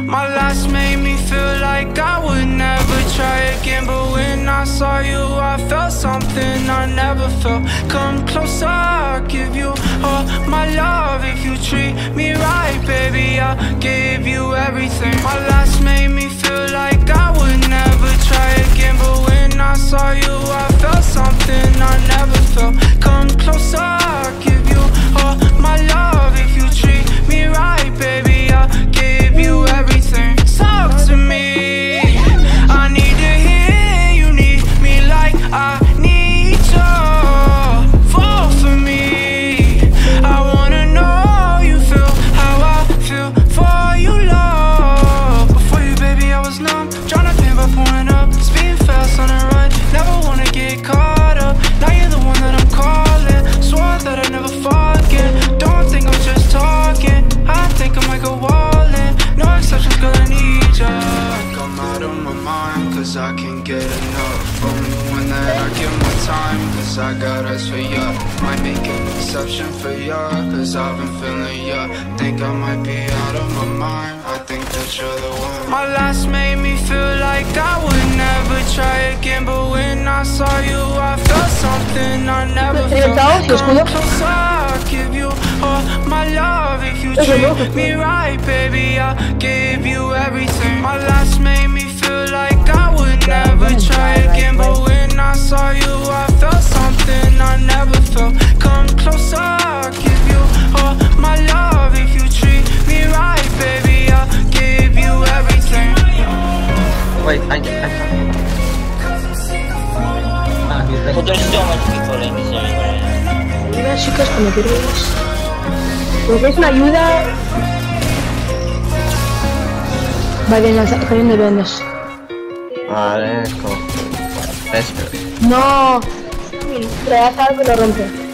My last made me feel like I would never try again, but when I saw you I felt something I never felt. Come closer, I'll give you all my love. If you treat me right, baby, I'll give you everything. My last made me feel like I would never try again, but when I saw you I felt something I never felt. Come closer, I'll give you all my love. If you treat me right, baby, I'll give you everything. Talk to me, I need to hear you need me like I need you. Fall for me, I wanna know you feel how I feel for you, love. Before you, baby, I was numb, trying to pin by pulling up, speeding fast on the run, never wanna get caught up. Now you're the one that I'm calling, swore that I'd never forget. Don't think I'm just talking, I think I might go all in. No exceptions, girl, I need ya. I'm out of my mind, cause I can't get enough. Only one that I give my time, cause I got eyes for ya. Might make an exception for ya, cause I've been feeling ya. Think I might be out of my mind, I think that you're the one. My last made me feel like I would never try again, but when I saw you I felt something I never felt. Come closer, I'll give you all my love. If you treat me right, baby, I'll give you everything. My last made me feel like I would never try again, but when I saw you I felt something I never felt. Come closer, I'll give you all my love. If you treat me right, baby, I'll give you everything. Wait, I Ayuda, chicos, cuando queréis. ¿Me dais una ayuda? Vale, cayendo de vendas. Vale, como... No, pero ya sabes que lo rompe.